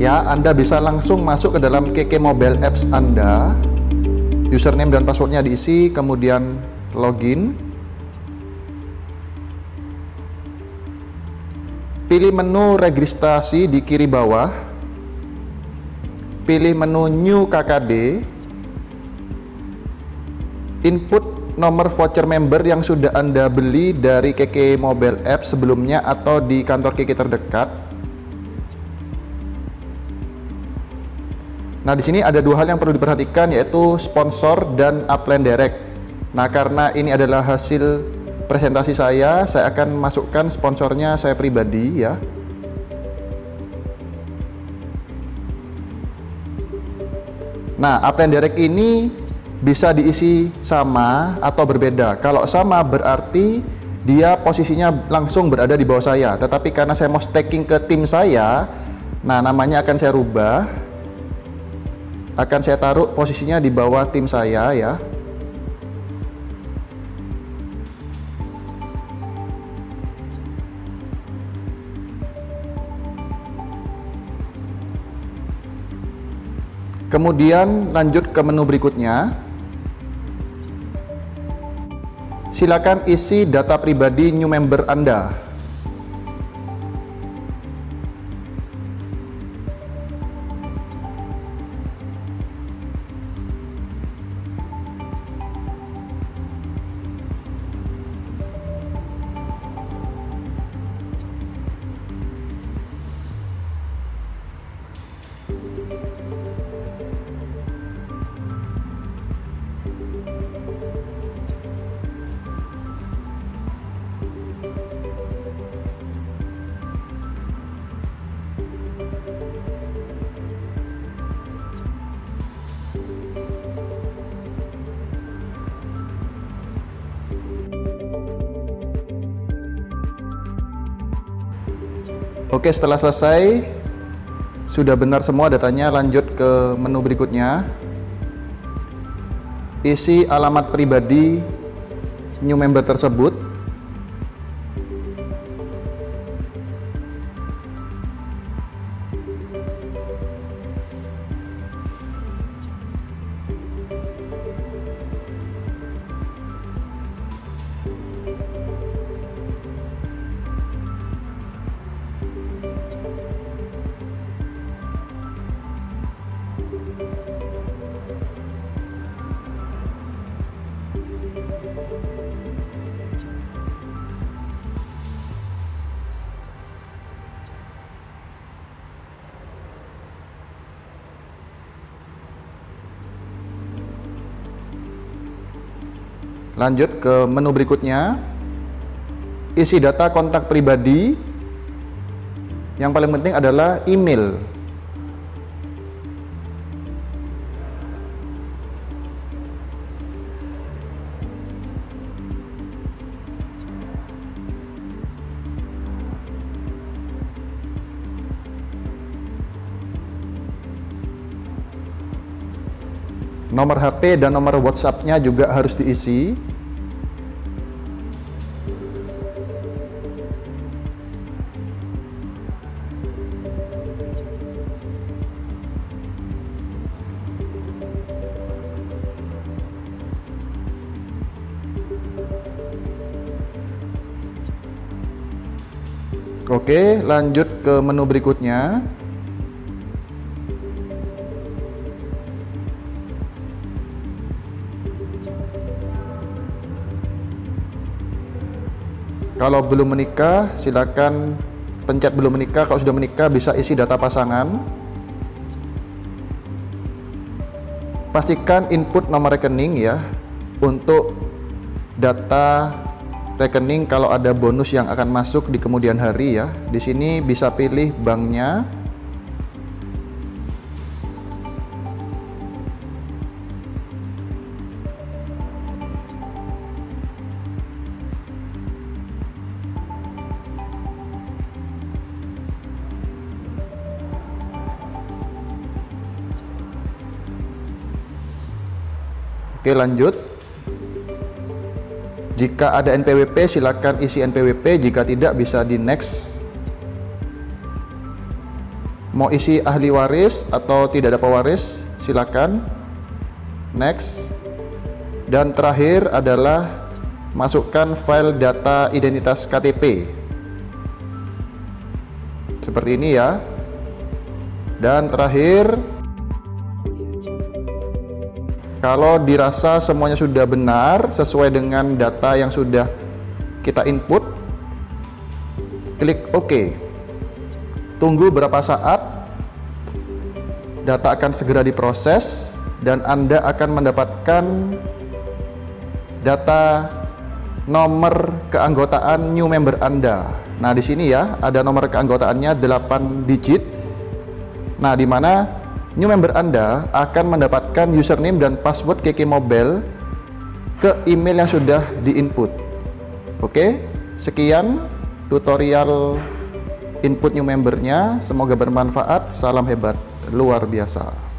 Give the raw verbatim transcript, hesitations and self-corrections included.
ya, Anda bisa langsung masuk ke dalam K K Mobile Apps Anda, username dan passwordnya diisi, kemudian login, pilih menu registrasi di kiri bawah, pilih menu New K K D, input nomor voucher member yang sudah Anda beli dari K K Mobile Apps sebelumnya atau di kantor K K terdekat. Nah, di sini ada dua hal yang perlu diperhatikan, yaitu sponsor dan upline direct. Nah, karena ini adalah hasil presentasi saya, saya akan masukkan sponsornya saya pribadi ya. Nah, upline direct ini bisa diisi sama atau berbeda. Kalau sama berarti dia posisinya langsung berada di bawah saya. Tetapi karena saya mau staking ke tim saya, nah namanya akan saya rubah. Akan saya taruh posisinya di bawah tim saya ya. Kemudian lanjut ke menu berikutnya. Silakan isi data pribadi new member Anda. Oke, setelah selesai, sudah benar semua datanya, lanjut ke menu berikutnya. Isi alamat pribadi new member tersebut. Lanjut ke menu berikutnya. Isi data kontak pribadi. Yang paling penting adalah email. Nomor H P dan nomor WhatsApp-nya juga harus diisi. Oke, lanjut ke menu berikutnya. Kalau belum menikah, silakan pencet belum menikah. Kalau sudah menikah, bisa isi data pasangan. Pastikan input nomor rekening ya, untuk data rekening kalau ada bonus yang akan masuk di kemudian hari ya. Di sini bisa pilih banknya. Oke, lanjut. Jika ada N P W P, silakan isi N P W P. Jika tidak, bisa di next. Mau isi ahli waris atau tidak ada pewaris, silakan. Next. Dan terakhir adalah masukkan file data identitas K T P. Seperti ini ya. Dan terakhir, kalau dirasa semuanya sudah benar sesuai dengan data yang sudah kita input, klik OK. Tunggu berapa saat, data akan segera diproses dan Anda akan mendapatkan data nomor keanggotaan new member Anda. Nah, di sini ya ada nomor keanggotaannya delapan digit. Nah, di mana new member Anda akan mendapatkan username dan password K K Mobile ke email yang sudah diinput. Oke, sekian tutorial input new membernya. Semoga bermanfaat. Salam hebat luar biasa.